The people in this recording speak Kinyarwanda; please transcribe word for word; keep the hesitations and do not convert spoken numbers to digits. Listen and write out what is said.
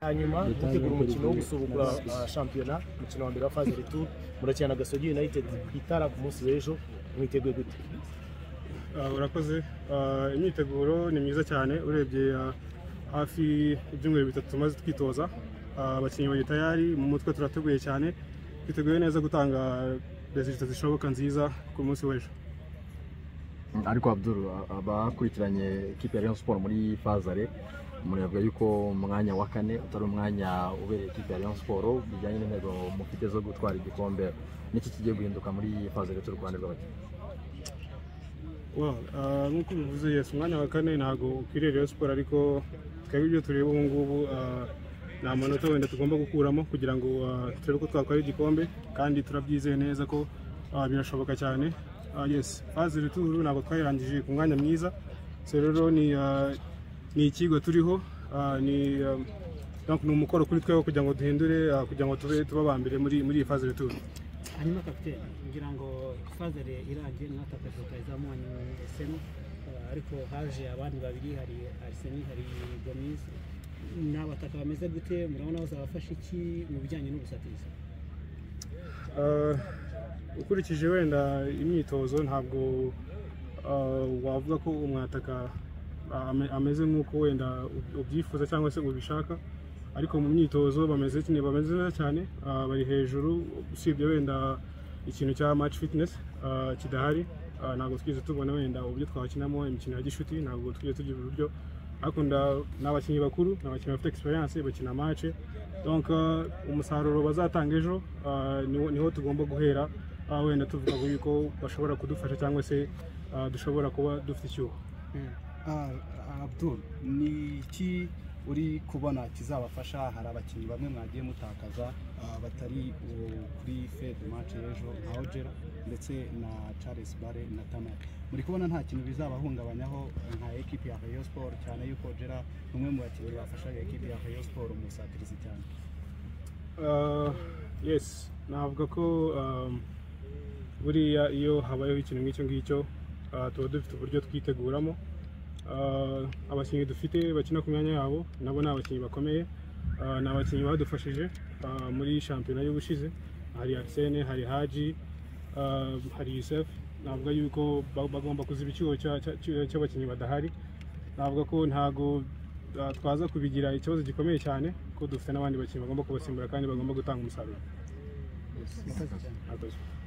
hanyuma gutegura umukino wo gusubukura shampiyona umukino wa mbere wa phase retour murakina na Gasogi United itara ku munsi w'ejo mwiteguye gute? Urakoze. Imyiteguro ni myiza cyane urebye hafi ibyumweru bitatu tumaze twitoza, abakinnyi bari tayari, mu mutwe turateguye cyane, twiteguye neza gutanga resultat zishoboka nziza ku munsi w'ejo. Ariko Abdoul, abakurikiranye equipe ya Rayon Sports muri phase muravuga yuko umwanya wa kane utari umwanya ubereye equipe ya Rayon Sports bijyanye n'intego mufite zo gutwara igikombe, n'iki kigiye guhinduka muri phase retour Rwanda rw'abakinnyi? Well, nk'uko bivuze, yes, umwanya wa kane ntago ukwiriye Rayon Sports, ariko twebwe ibyo tureba ubu ngubu ni amanota wenda tugomba gukuramo kugira ngo turebe ko twakora igikombe, kandi turabyizeye neza ko birashoboka cyane. Yes, phase retour ntabwo twayirangije ku mwanya mwiza, so rero ni ni ikigo turiho, ni donc ni umukoro kuri twebwe kugira ngo duhindure, kugira ngo tube tuba mbere muri muri phase retour. Hanyuma kapiteni, ngira ngo phase irangiye natakaje utazamuanye Seno, ariko haje abandi babiri, hari Arseni, hari Gomis, n'abataka bameze gute, murabona bazabafasha iki mu bijyanye n'ubusatiza? Ukurikije wenda imyitozo ntabwo wavuga ko umwataka ameze nk'uko wenda ubyifuza cyangwa se ubishaka, ariko mu myitozo bameze cyane, bameze neza cyane, bari hejuru, usibye wenda ikintu cya match fitness kidahari. Ntabwo twize tubona wenda uburyo twakinamo imikino ya gishuti, ntabwo twize tugira uburyo, ariko n'abakinnyi bakuru, n'abakinnyi bafite experience bakina match, donc umusaruro bazatanga ejo niho tugomba guhera, wenda tuvuga yuko bashobora kudufasha cyangwa se dushobora kuba dufite icyuho. Abdoul, ni iki uri kubona kizabafasha? Hari abakinnyi bamwe mwagiye mutakaza batari kuri fed match y'ejo, nka Ojera ndetse na Charles Bare na Tamara, muri kubona nta kintu bizabahungabanyaho nka equipe ya Rayon Sports, cyane yuko Ojera umwe mu bakinnyi bafasha equipe ya Rayon Sports mu satirizi cyane? Yes, navuga ko buriya iyo habayeho ikintu nk'icyo ngicyo tuba dufite uburyo twiteguramo. Abakinnyi dufite bakina ku myanya yabo nabo ni abakinnyi bakomeye, ni abakinnyi badufashije muri shampiyona y'ubushize, hari Arsene, hari Haji, hari Yusef. Navuga yuko bagomba kuziba icyuho cy'abakinnyi badahari. Navuga ko ntago twaza kubigira ikibazo gikomeye cyane, ko dufite n'abandi bakinnyi bagomba kubasimbura kandi bagomba gutanga umusaruro. Yes.